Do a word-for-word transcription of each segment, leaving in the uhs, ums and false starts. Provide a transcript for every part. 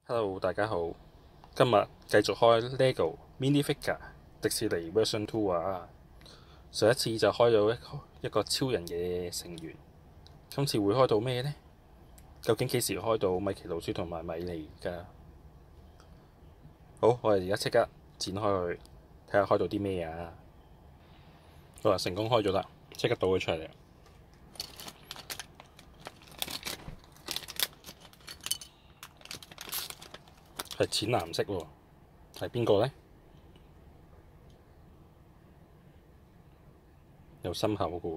Hello，大家好。今日繼續開 LEGO Mini Figure 迪士尼 Version Two 啊！上一次就開咗一個一個超人嘅成員，今次會開到咩呢？究竟幾時開到米奇老鼠同埋米妮㗎？好，我哋而家即刻展開去睇下開到啲咩啊！好啦，成功開咗啦，即刻倒佢出嚟。係淺藍色喎，係邊個呢？有心口嘅喎。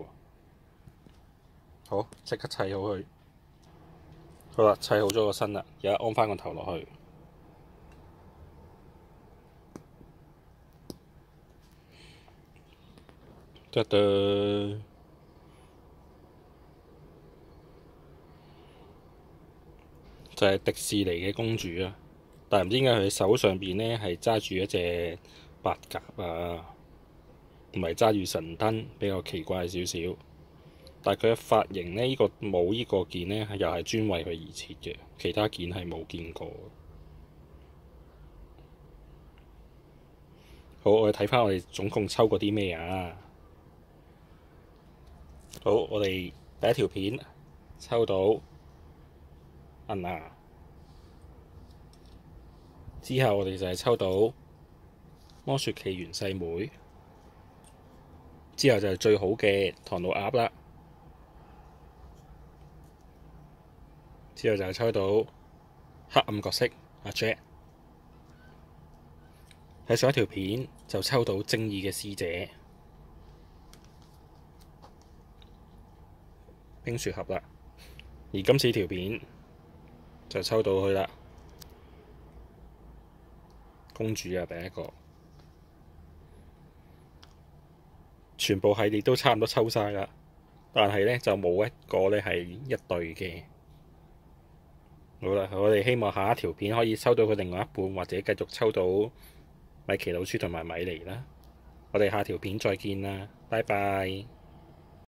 好，即刻砌好佢。好啦，砌好咗個身啦，而家安翻個頭落去。得得，就係迪士尼嘅公主啊！但係唔知點解佢手上邊呢係揸住一隻白鴿啊，唔係揸住神燈，比較奇怪少少。但係佢嘅髮型呢，呢、呢個冇呢個件呢，又係專為佢而設嘅，其他件係冇見過。好，我哋睇翻我哋總共抽過啲咩啊？好，我哋第一條片抽到銀牙，之後我哋就係抽到魔雪奇緣細妹，之後就係最好嘅唐老鴨啦，之後就係抽到黑暗角色阿 Jack。喺上一條片就抽到正義嘅使者冰雪俠啦，而今次條片就抽到佢啦，公主啊，第一個，全部系列都差唔多抽晒啦，但係呢就冇一個呢係一對嘅。好啦，我哋希望下一條片可以抽到佢另外一半，或者繼續抽到米奇老鼠同埋米妮啦。我哋下條片再見啦，拜拜。